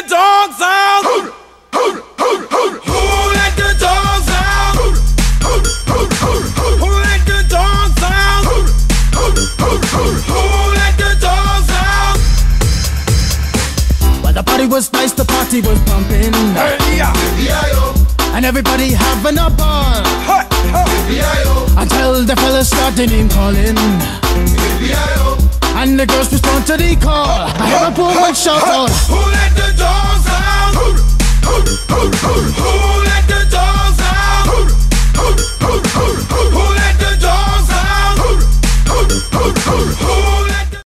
dogs out? Who let the dogs out? Who let the dogs out? Who let the dogs out? Well, the party was nice, the party was pumping. Hey, yeah. And everybody having a ball. Hey, hey. Until the fellas started name calling. And the girls respond to the call. I hear a woman shout out, who let the dogs out?